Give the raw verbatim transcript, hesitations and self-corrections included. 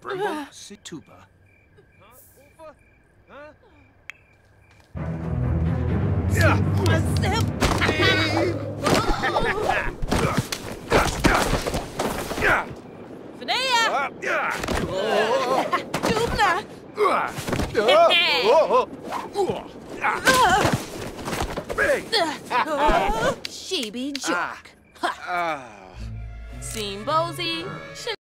Brimble Situba. Finea! Dubna! She be jock. Seen Bozy?